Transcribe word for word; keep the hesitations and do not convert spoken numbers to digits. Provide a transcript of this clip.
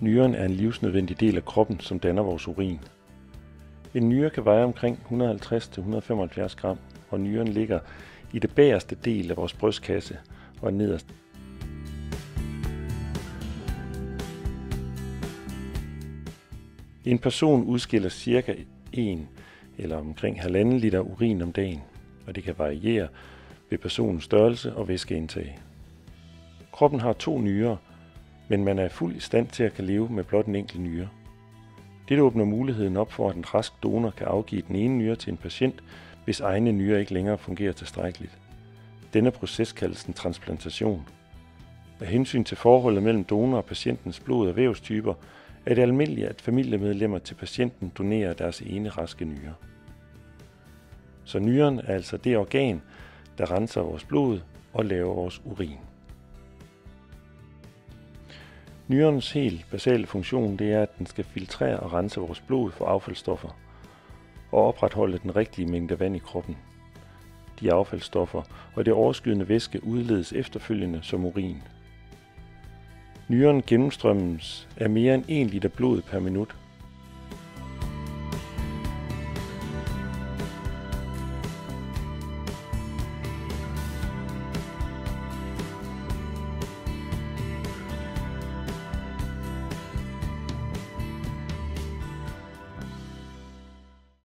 Nyren er en livsnødvendig del af kroppen, som danner vores urin. En nyre kan veje omkring et hundrede og halvtreds til et hundrede og femoghalvfjerds gram, og nyren ligger i det bagerste del af vores brystkasse og nederst. En person udskiller cirka en eller omkring halvanden liter urin om dagen, og det kan variere ved personens størrelse og væskeindtag. Kroppen har to nyrer, men man er fuldt i stand til at kan leve med blot en enkelt nyre. Dette åbner muligheden op for, at en rask donor kan afgive den ene nyre til en patient, hvis egne nyrer ikke længere fungerer tilstrækkeligt. Denne proces kaldes en transplantation. Af hensyn til forholdet mellem donor og patientens blod- og vævstyper, er det almindeligt, at familiemedlemmer til patienten donerer deres ene raske nyre. Så nyren er altså det organ, der renser vores blod og laver vores urin. Nyrens helt basale funktion det er, at den skal filtrere og rense vores blod for affaldsstoffer og opretholde den rigtige mængde vand i kroppen. De affaldsstoffer og det overskydende væske udledes efterfølgende som urin. Nyren gennemstrømmes af mere end en liter blod per minut,